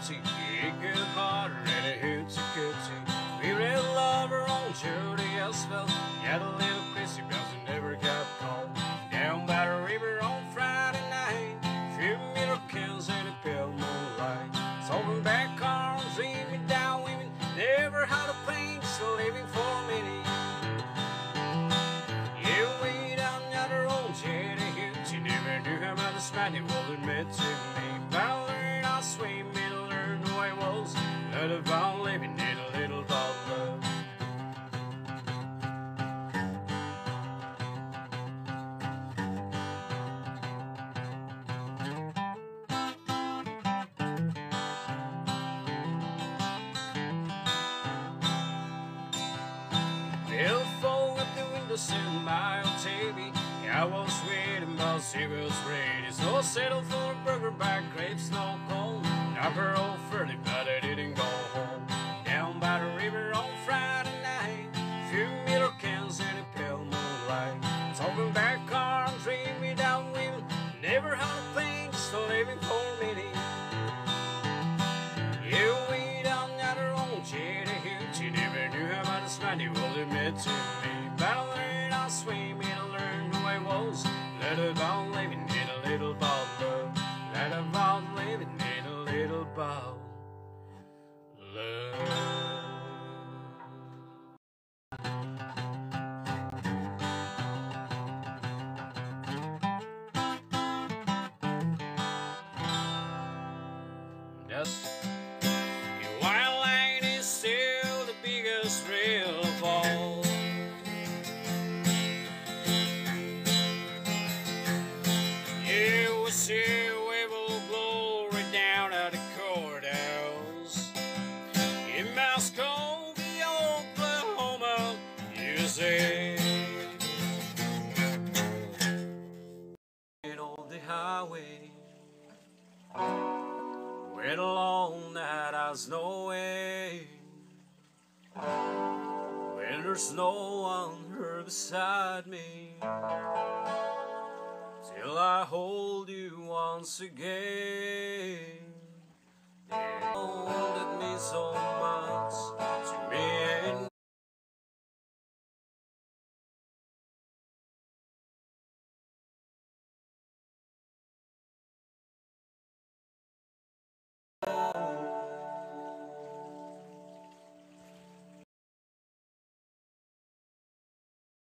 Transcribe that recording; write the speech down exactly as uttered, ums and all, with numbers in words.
hootie, a good heart and a hootie cootie. We read lover on Jody Asphalt. Had a little Chrissy bells and never got caught. Down by the river on Friday night, few middle cans and a pale moonlight. Solving back arms, dreaming down women. Never had a pain, just living for a minute. Yeah, way down yonder old Jody hootie. Never knew how much this man would admit to me. But I learned how to swim and learned who I was. Not about living in a little ball love. Well, fall up the windows in my old T V. I was waiting, but she was ready. So I settled for a burger by grapes, no cold. Not her old Ferdy, but I didn't go home. Down by the river on Friday night, few middle cans and a pale moonlight. Talking back arms, dreaming down women. Never had a pain, just living for a minute. Yeah, way down yonder old Jady hootie. Never knew how much this money would admit to me. But I learned how to swim and I learned who I was. Let about living in a little ball love. Let about living in a little ball love. Just your wild line is still the biggest thrill of all. Yeah, we see wave of glory down at the courthouse in Moskogee, Oklahoma, U S A. On the highway, where the long night has no way, when there's no one here beside me, till I hold you once again.